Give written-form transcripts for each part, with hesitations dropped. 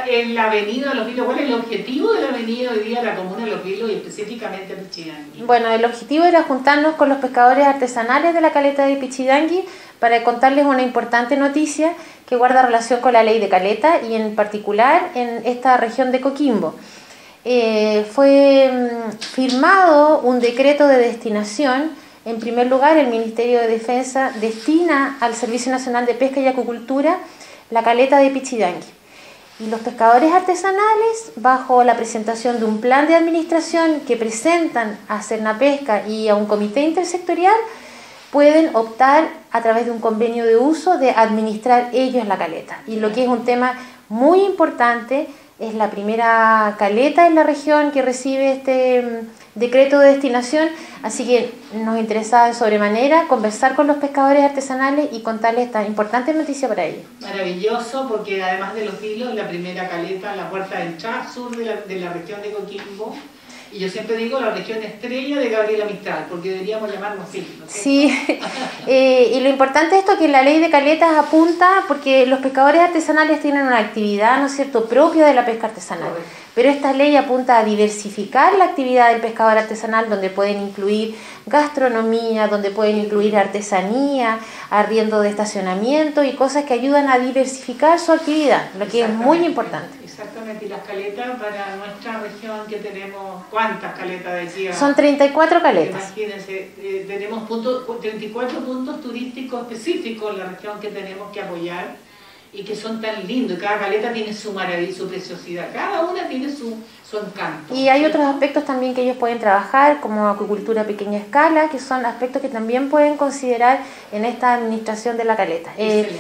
en la avenida de Los Vilos, ¿cuál es el objetivo de la avenida hoy día de la comuna de Los Vilos y específicamente de Pichidangui? Bueno, el objetivo era juntarnos con los pescadores artesanales de la caleta de Pichidangui para contarles una importante noticia que guarda relación con la ley de caleta y en particular en esta región de Coquimbo. Fue firmado un decreto de destinación. En primer lugar, el Ministerio de Defensa destina al Servicio Nacional de Pesca y Acuicultura la caleta de Pichidangui. Y los pescadores artesanales, bajo la presentación de un plan de administración que presentan a Cernapesca y a un comité intersectorial, pueden optar a través de un convenio de uso de administrar ellos la caleta. Y lo que es un tema muy importante, es la primera caleta en la región que recibe este decreto de destinación, así que nos interesaba de sobremanera conversar con los pescadores artesanales y contarles esta importante noticia para ellos. Maravilloso, porque además de Los Vilos, la primera caleta, la puerta de entrada sur de la región de Coquimbo, y yo siempre digo la región estrella de Gabriela Mistral, porque deberíamos llamarlo así, ¿no es cierto? Sí, y lo importante es esto, que la ley de caletas apunta, porque los pescadores artesanales tienen una actividad, ¿no es cierto?, propia de la pesca artesanal. Correcto. Pero esta ley apunta a diversificar la actividad del pescador artesanal, donde pueden incluir gastronomía, donde pueden incluir artesanía, arriendo de estacionamiento y cosas que ayudan a diversificar su actividad, lo que es muy importante. Exactamente, y las caletas para nuestra región que tenemos, ¿cuántas caletas decía? Son 34 caletas. Imagínense, tenemos 34 puntos turísticos específicos en la región que tenemos que apoyar y que son tan lindos, y cada caleta tiene su maravilla, su preciosidad, cada una tiene su encanto. Y hay otros aspectos también que ellos pueden trabajar, como acuicultura a pequeña escala, que son aspectos que también pueden considerar en esta administración de la caleta. Es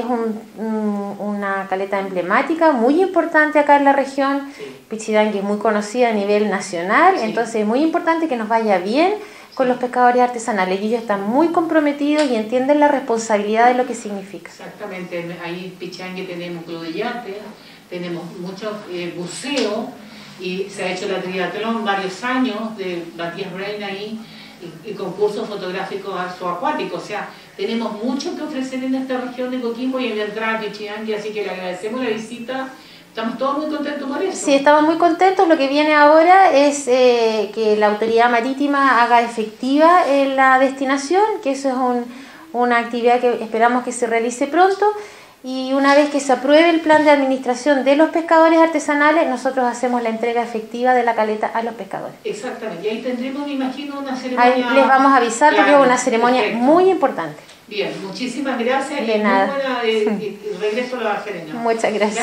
una caleta emblemática, muy importante acá en la región. Sí. Pichidangui es muy conocida a nivel nacional, sí. Entonces es muy importante que nos vaya bien con los pescadores artesanales, y ellos están muy comprometidos y entienden la responsabilidad de lo que significa. Exactamente, ahí en Pichidangui tenemos club de yates, tenemos muchos buceos, y se ha hecho la triatlón varios años de Matías Reina ahí, y concursos fotográficos acuáticos, o sea, tenemos mucho que ofrecer en esta región de Coquimbo y en la entrada a Pichidangui, así que le agradecemos la visita. Estamos todos muy contentos por eso. Sí, estamos muy contentos. Lo que viene ahora es que la autoridad marítima haga efectiva la destinación, que eso es una actividad que esperamos que se realice pronto, y una vez que se apruebe el plan de administración de los pescadores artesanales, nosotros hacemos la entrega efectiva de la caleta a los pescadores. Exactamente, y ahí tendremos, me imagino, una ceremonia... Ahí les vamos a avisar, porque es una ceremonia muy importante. Bien, muchísimas gracias. De nada. Muy buena regreso a la Serena. Muchas gracias.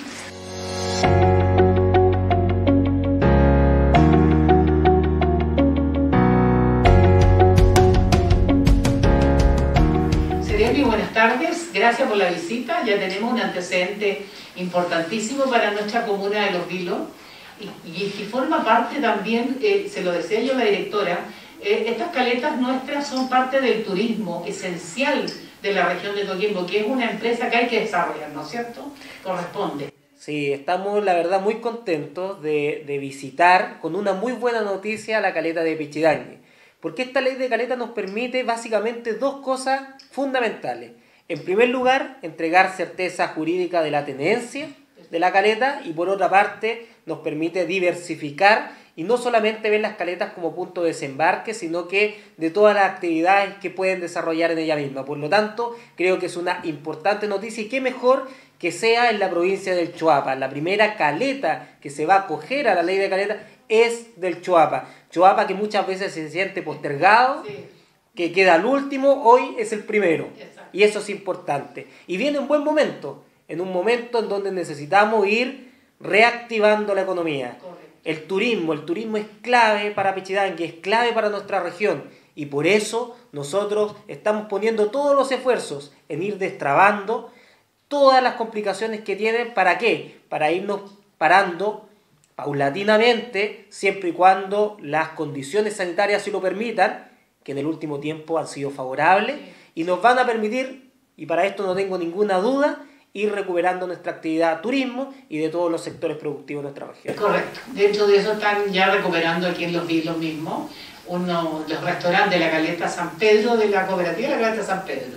Buenas tardes, gracias por la visita. Ya tenemos un antecedente importantísimo para nuestra comuna de Los Vilos y que forma parte también, se lo decía yo a la directora, estas caletas nuestras son parte del turismo esencial de la región de Coquimbo, que es una empresa que hay que desarrollar, ¿no es cierto? Corresponde. Sí, estamos la verdad muy contentos de visitar con una muy buena noticia la caleta de Pichidangui. Porque esta ley de caleta nos permite básicamente dos cosas fundamentales. En primer lugar, entregar certeza jurídica de la tenencia de la caleta, y por otra parte nos permite diversificar y no solamente ver las caletas como punto de desembarque, sino que de todas las actividades que pueden desarrollar en ella misma. Por lo tanto, creo que es una importante noticia, y qué mejor que sea en la provincia del Choapa. La primera caleta que se va a acoger a la ley de caleta es del Choapa. Choapa, que muchas veces se siente postergado, sí, que queda al último, hoy es el primero. Exacto. Y eso es importante. Y viene un buen momento, en un momento en donde necesitamos ir reactivando la economía. Correcto. El turismo es clave para Pichidangui, es clave para nuestra región. Y por eso nosotros estamos poniendo todos los esfuerzos en ir destrabando todas las complicaciones que tienen. ¿Para qué? Para irnos parando paulatinamente, siempre y cuando las condiciones sanitarias sí lo permitan, que en el último tiempo han sido favorables, y nos van a permitir, y para esto no tengo ninguna duda, ir recuperando nuestra actividad turismo y de todos los sectores productivos de nuestra región. Correcto. De hecho, de eso están ya recuperando aquí en Los Vilos mismos, los restaurantes de la Caleta San Pedro, de la cooperativa de la Caleta San Pedro.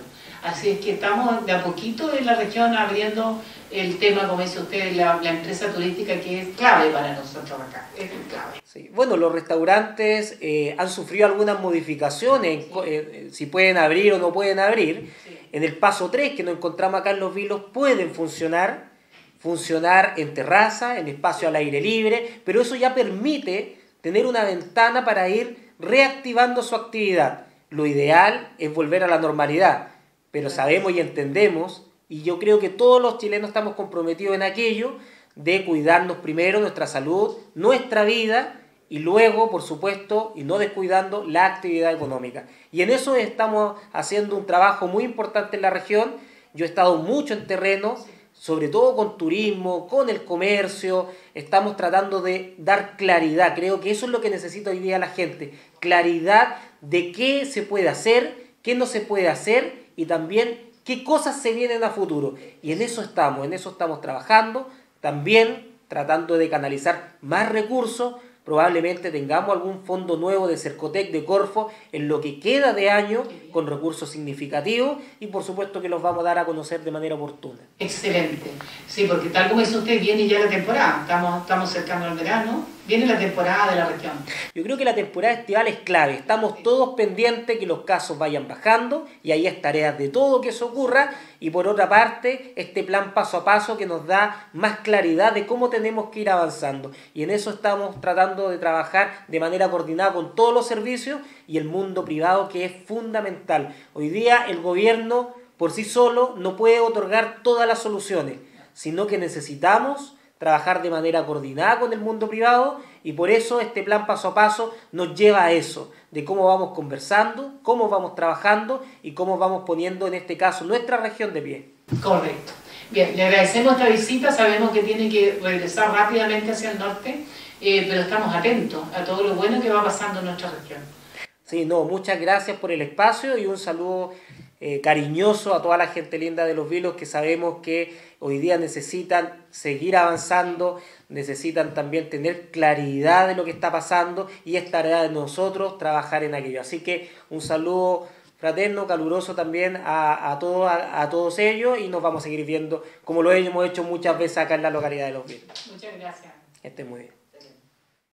Así es que estamos de a poquito en la región abriendo el tema, como dice usted, la empresa turística, que es clave para nosotros acá, es clave. Sí. Bueno, los restaurantes han sufrido algunas modificaciones, si pueden abrir o no pueden abrir. Sí. En el paso 3 que nos encontramos acá en Los Vilos pueden funcionar en terraza, en espacio al aire libre, pero eso ya permite tener una ventana para ir reactivando su actividad. Lo ideal es volver a la normalidad, pero sabemos y entendemos, y yo creo que todos los chilenos estamos comprometidos en aquello, de cuidarnos primero nuestra salud, nuestra vida, y luego, por supuesto, y no descuidando la actividad económica. Y en eso estamos haciendo un trabajo muy importante en la región. Yo he estado mucho en terreno, sobre todo con turismo, con el comercio, estamos tratando de dar claridad. Creo que eso es lo que necesita hoy día la gente, claridad de qué se puede hacer, qué no se puede hacer y también qué cosas se vienen a futuro. Y en eso estamos trabajando, también tratando de canalizar más recursos. Probablemente tengamos algún fondo nuevo de Cercotec, de Corfo, en lo que queda de año, con recursos significativos, y por supuesto que los vamos a dar a conocer de manera oportuna. Excelente. Sí, porque tal como dice usted, viene ya la temporada, estamos cercano al verano, viene la temporada de la región. Yo creo que la temporada estival es clave, estamos todos pendientes que los casos vayan bajando, y ahí es tarea de todo que eso ocurra, y por otra parte, este plan paso a paso que nos da más claridad de cómo tenemos que ir avanzando, y en eso estamos tratando de trabajar de manera coordinada con todos los servicios y el mundo privado, que es fundamental. Hoy día el gobierno por sí solo no puede otorgar todas las soluciones, sino que necesitamos trabajar de manera coordinada con el mundo privado, y por eso este plan paso a paso nos lleva a eso, de cómo vamos conversando, cómo vamos trabajando y cómo vamos poniendo en este caso nuestra región de pie. Correcto. Bien, le agradecemos esta visita, sabemos que tiene que regresar rápidamente hacia el norte, pero estamos atentos a todo lo bueno que va pasando en nuestra región. Sí, no, muchas gracias por el espacio y un saludo cariñoso a toda la gente linda de Los Vilos, que sabemos que hoy día necesitan seguir avanzando, necesitan también tener claridad de lo que está pasando, y es tarea de nosotros trabajar en aquello. Así que un saludo fraterno, caluroso también a todos ellos, y nos vamos a seguir viendo como lo hemos hecho muchas veces acá en la localidad de Los Vilos. Muchas gracias. Esté muy bien.